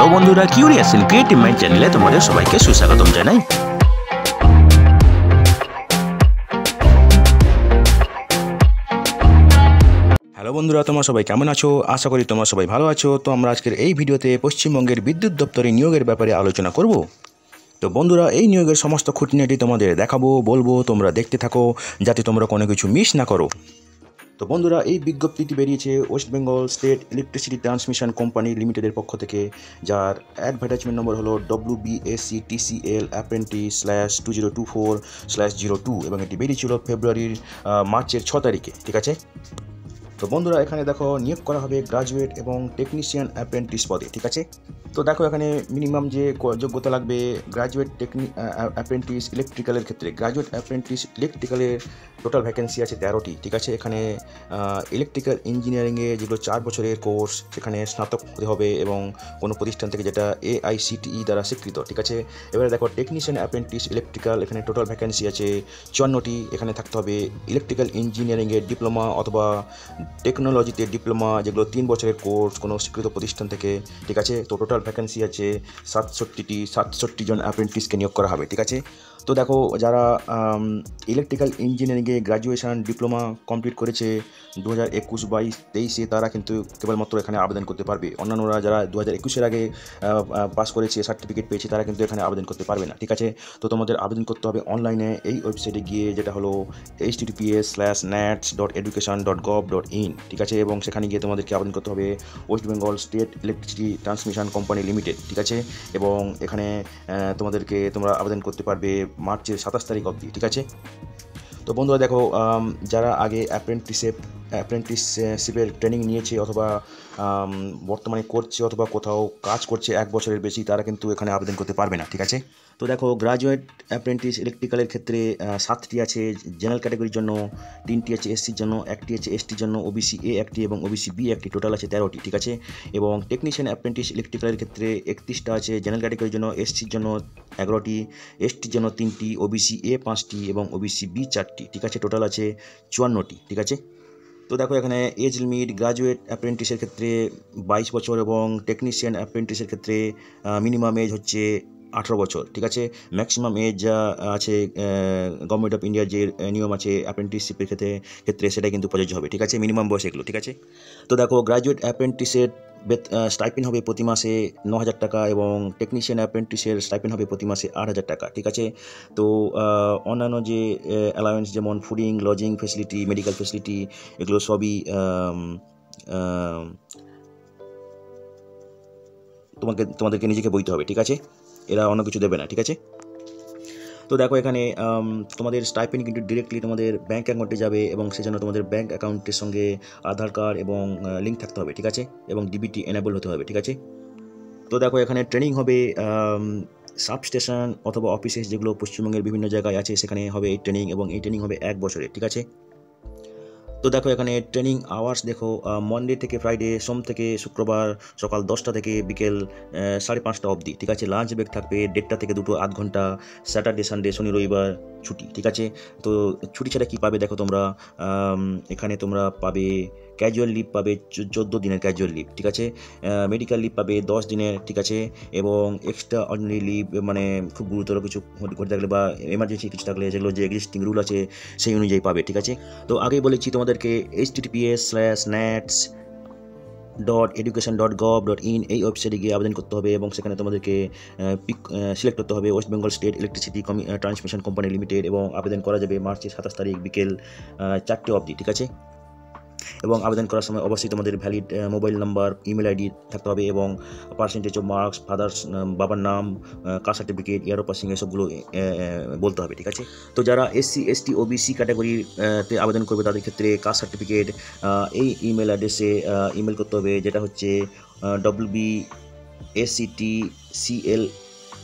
Hello বন্ধুরা, curious in creative mind চ্যানেলে তোমাদের সবাইকে সুস্বাগতম জানাই। হ্যালো বন্ধুরা, তোমরা সবাই কেমন আছো? আশা করি তোমরা সবাই ভালো আছো। তো আমরা আজকের এই ভিডিওতে পশ্চিমবঙ্গের বিদ্যুৎ দপ্তরে নিয়োগের ব্যাপারে আলোচনা করব। তো বন্ধুরা, এই নিয়োগের সমস্ত খুঁটিনাটি তোমাদের দেখাবো, বলবো, তোমরা দেখতে থাকো যাতে তোমরা কোনো কিছু মিস না করো। তো বন্ধুরা, এই বিজ্ঞপ্তিটি বেরিয়েছে West Bengal State Electricity Transmission Company লিমিটেডের পক্ষ থেকে, যার অ্যাডভার্টাইজমেন্ট নম্বর হলো WBSCTCL apprentice/2024/02 এবং এটি বেরিয়েছিল মার্চের 6 তারিখে। ঠিক আছে। তো বন্ধুরা, এখানে দেখো নিয়োগ করা হবে গ্রাজুয়েট এবং টেকনিশিয়ান অ্যাপ্রেন্টিস পদে। ঠিক আছে। তো দেখো এখানে মিনিমাম যে যোগ্যতা লাগবে, গ্রাজুয়েট অ্যাপ্রেন্টিস ইলেকট্রিক্যালের ক্ষেত্রে গ্রাজুয়েট অ্যাপ্রেন্টিস ইলেকট্রিক্যালের টোটাল ভ্যাকেন্সি আছে 13টি। ঠিক আছে। এখানে ইলেকট্রিক্যাল ইঞ্জিনিয়ারিংয়ে যেগুলো 4 বছরের কোর্স, সেখানে স্নাতক হতে হবে এবং কোনো প্রতিষ্ঠান থেকে যেটা AICTE দ্বারা স্বীকৃত। ঠিক আছে। এবারে দেখো টেকনিশিয়ান অ্যাপ্রেন্টিস ইলেকট্রিক্যাল, এখানে টোটাল ভ্যাকেন্সি আছে 54টি। এখানে থাকতে হবে ইলেকট্রিক্যাল ইঞ্জিনিয়ারিংয়ে ডিপ্লোমা অথবা টেকনোলজিতে ডিপ্লোমা, যেগুলো 3 বছরের কোর্স কোনো স্বীকৃত প্রতিষ্ঠান থেকে। ঠিক আছে। তো টোটাল ভ্যাকেন্সি আছে 67 জন অ্যাপ্রেন্টিসকে নিয়োগ করা হবে। ঠিক আছে। তো দেখো, যারা ইলেকট্রিক্যাল ইঞ্জিনিয়ারিংয়ে গ্র্যাজুয়েশন ডিপ্লোমা কমপ্লিট করেছে 2021-22-23-এ, তারা কিন্তু কেবলমাত্র এখানে আবেদন করতে পারবে। অন্যান্যরা যারা 2021-এর আগে পাস করেছে, সার্টিফিকেট পেয়েছে, তারা কিন্তু এখানে আবেদন করতে পারবে না। ঠিক আছে। তো তোমাদের আবেদন করতে হবে অনলাইনে এই ওয়েবসাইটে গিয়ে, যেটা হলো https:/nats.education.gov.in। ঠিক আছে। এবং সেখানে গিয়ে তোমাদেরকে আবেদন করতে হবে West Bengal State Electricity Transmission Company Limited. ঠিক আছে। এবং এখানে তোমরা আবেদন করতে পারবে মার্চের 27 তারিখ অবধি। ঠিক আছে। তো বন্ধুরা দেখো, যারা আগে অ্যাপ্রেন্টিসশিপের ট্রেনিং নিয়েছে অথবা বর্তমানে করছে অথবা কোথাও কাজ করছে 1 বছরের বেশি, তারা কিন্তু এখানে আবেদন করতে পারবে না। ঠিক আছে। তো দেখো, গ্রাজুয়েট অ্যাপ্রেন্টিস ইলেকট্রিক্যালের ক্ষেত্রে 7টি আছে জেনারেল ক্যাটাগরির জন্য, 3টি আছে এসসির জন্য, 1টি আছে এসটির জন্য, OBC A 1টি এবং OBC B 1টি, টোটাল আছে 13টি। ঠিক আছে। এবং টেকনিশিয়ান অ্যাপ্রেন্টিস ইলেকট্রিক্যালের ক্ষেত্রে 31টা আছে জেনারেল ক্যাটাগরির জন্য, এসসির জন্য 11টি, এসটির জন্য 3টি, OBC A 5টি এবং OBC B 4টি। ঠিক আছে। টোটাল আছে 54টি। ঠিক আছে। তো দেখো, এখানে এজ লিমিট গ্রাজুয়েট অ্যাপ্রেন্টিসের ক্ষেত্রে 22 বছর এবং টেকনিশিয়ান অ্যাপ্রেন্টিসের ক্ষেত্রে মিনিমাম এজ হচ্ছে 18 বছর। ঠিক আছে। ম্যাক্সিমাম এজ যা আছে গভর্নমেন্ট অফ ইন্ডিয়ার যে নিয়ম আছে অ্যাপ্রেন্টিসশিপের ক্ষেত্রে সেটাই কিন্তু প্রযোজ্য হবে। ঠিক আছে। মিনিমাম বয়স এগুলো। ঠিক আছে। তো দেখো, গ্রাজুয়েট অ্যাপ্রেন্টিসের স্টাইপেন্ড হবে প্রতি মাসে 9,000 টাকা এবং টেকনিশিয়ান অ্যাপ্রেন্টিসের স্টাইপেন্ড হবে প্রতি মাসে 8,000 টাকা। ঠিক আছে। তো অন্যান্য যে অ্যালাউয়েন্স, যেমন fooding, lodging facility, medical facility, এগুলো সবই তোমাদেরকে নিজেকে বইতে হবে। ঠিক আছে। এরা অন্য কিছু দেবে না। ঠিক আছে। তো দেখো, এখানে তোমাদের স্টাইপেন্ড কিন্তু ডিরেক্টলি তোমাদের ব্যাঙ্ক অ্যাকাউন্টে যাবে এবং সেজন্য তোমাদের ব্যাঙ্ক অ্যাকাউন্টের সঙ্গে আধার কার্ড এবং লিঙ্ক থাকতে হবে। ঠিক আছে। এবং DBT এনেবল হতে হবে। ঠিক আছে। তো দেখো, এখানে ট্রেনিং হবে সাবস্টেশন অথবা অফিসেস, যেগুলো পশ্চিমবঙ্গের বিভিন্ন জায়গায় আছে, সেখানে হবে এই ট্রেনিং এবং এই ট্রেনিং হবে 1 বছরের। ঠিক আছে। তো দেখো, এখানে ট্রেনিং আওয়ার্স দেখো, মনডে থেকে ফ্রাইডে, সোম থেকে শুক্রবার সকাল 10টা থেকে বিকেল 5:30 অবধি। ঠিক আছে। লাঞ্চ ব্রেক থাকবে 1:30 থেকে 2 আধ ঘন্টা। স্যাটারডে সানডে শনি রবিবার ছুটি। ঠিক আছে। তো ছুটি ছাড়া কী পাবে দেখো তোমরা, এখানে তোমরা পাবে ক্যাজুয়াল লিভ পাবে 14 দিনের ক্যাজুয়াল লিভ। ঠিক আছে। মেডিকেল লিভ পাবে 10 দিনের। ঠিক আছে। এবং এক্সট্রা অর্ডিনারি লিভ, মানে খুব গুরুতর কিছু ঘটে থাকলে বা এমার্জেন্সি কিছু থাকলে, যেগুলো যে এক্সিস্টিং রুল আছে সেই অনুযায়ী পাবে। ঠিক আছে। তো আগেই বলেছি তোমাদেরকে https:/nats.education.gov.in এই ওয়েবসাইটে গিয়ে আবেদন করতে হবে এবং সেখানে তোমাদেরকে সিলেক্ট করতে হবে West Bengal State Electricity Transmission Company Limited এবং আবেদন করা যাবে মার্চের 27 তারিখ বিকেল 4টে অবধি। ঠিক আছে। এবং আবেদন করার সময় অবশ্যই তোমাদের valid mobile number, email ID থাকতে হবে এবং পার্সেন্টেজ অফ মার্কস, বাবার নাম, caste certificate, year of passing, এসবগুলো বলতে হবে। ঠিক আছে। তো যারা SC ST OBC ক্যাটাগরিতে আবেদন করবে, তাদের ক্ষেত্রে কাস্ট সার্টিফিকেট এই ইমেল অ্যাড্রেসে ইমেল করতে হবে, যেটা হচ্ছে WBSCTCL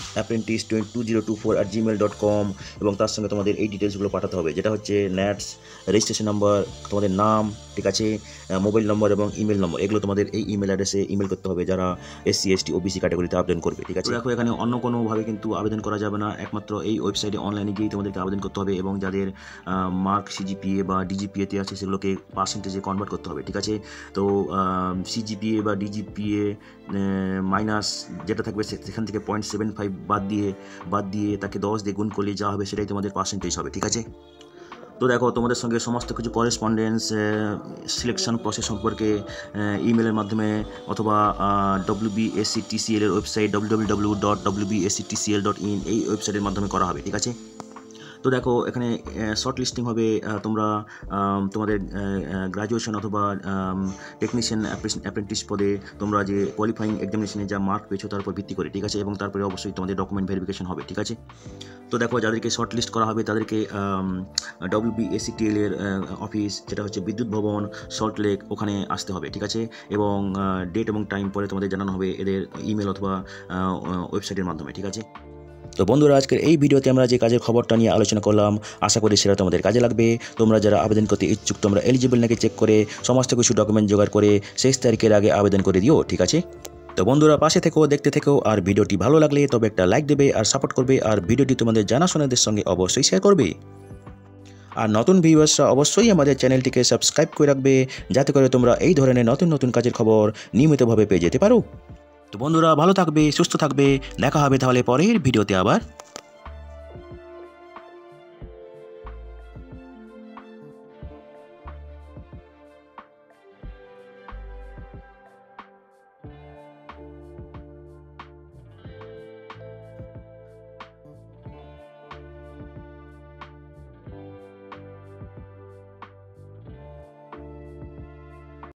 apprentice2024@gmail.com এবং তার সঙ্গে তোমাদের এই ডিটেলসগুলো পাঠাতে হবে, যেটা হচ্ছে ন্যাটস, রেজিস্ট্রেশন নাম্বার, তোমাদের নাম, ঠিক আছে, মোবাইল নম্বর এবং ইমেল নম্বর। এগুলো তোমাদের এই ইমেল অ্যাড্রেসে ইমেল করতে হবে যারা SC ST OBC ক্যাটাগরিতে আবেদন করবে, ঠিক আছে। দেখো এখানে অন্য কোনোভাবে কিন্তু আবেদন করা যাবে না, একমাত্র এই ওয়েবসাইটে অনলাইনে গিয়েই তোমাদেরকে আবেদন করতে হবে এবং যাদের মার্ক CGPA বা DGPA-তে আছে সেগুলোকে পার্সেন্টেজে কনভার্ট করতে হবে, ঠিক আছে। তো CGPA বা DGPA মাইনাস যেটা থাকবে সেখান থেকে 0.75 বাদ দিয়ে তাকে 10 দিয়ে গুণ করলে যা হবে সেটাই তোমাদের পার্সেন্টেজ হবে, ঠিক আছে। তো দেখো তোমাদের সঙ্গে সমস্ত কিছু করেসপন্ডেন্স, সিলেকশন প্রসেস সম্পর্কে ইমেলের মাধ্যমে অথবা WBSCTCL এর ওয়েবসাইট www.wbsctcl.in এই ওয়েবসাইটের মাধ্যমে করা হবে, ঠিক আছে। তো দেখো এখানে শর্ট লিস্টিং হবে তোমরা তোমাদের গ্র্যাজুয়েশন অথবা টেকনিশিয়ান অ্যাপ্রেন্টিস পদে তোমরা যে কোয়ালিফাইং এক্সামিনেশনে যা মার্ক পেয়েছো তার উপর ভিত্তি করে, ঠিক আছে, এবং তারপরে অবশ্যই তোমাদের ডকুমেন্ট ভেরিফিকেশন হবে, ঠিক আছে। তো দেখো যাদেরকে শর্ট লিস্ট করা হবে তাদেরকে WBSCTL এর অফিস, যেটা হচ্ছে বিদ্যুৎ ভবন, সল্ট লেক, ওখানে আসতে হবে, ঠিক আছে, এবং ডেট এবং টাইম পরে তোমাদের জানানো হবে এদের ইমেল অথবা ওয়েবসাইটের মাধ্যমে, ঠিক আছে। তো বন্ধুরা আজকের এই ভিডিওতে আমরা যে কাজের খবরটা নিয়ে আলোচনা করলাম, আশা করি সেটা তোমাদের কাজে লাগবে। তোমরা যারা আবেদন করতে ইচ্ছুক তোমরা এলিজিবল নাকি চেক করে সমস্ত কিছু ডকুমেন্ট জোগাড় করে 6 তারিখের আগে আবেদন করে দিও, ঠিক আছে। তো বন্ধুরা পাশে থেকেও দেখতে থেকেও, আর ভিডিওটি ভালো লাগলে তবে একটা লাইক দেবে আর সাপোর্ট করবে, আর ভিডিওটি তোমাদের জানাশোনাদের সঙ্গে অবশ্যই শেয়ার করবে। আর নতুন ভিউয়ার্সরা অবশ্যই আমাদের চ্যানেলটিকে সাবস্ক্রাইব করে রাখবে, যাতে করে তোমরা এই ধরনের নতুন নতুন কাজের খবর নিয়মিতভাবে পেয়ে যেতে পারো। তো বন্ধুরা ভালো থাকবে, সুস্থ থাকবে, দেখা হবে তাহলে পরের ভিডিওতে আবার।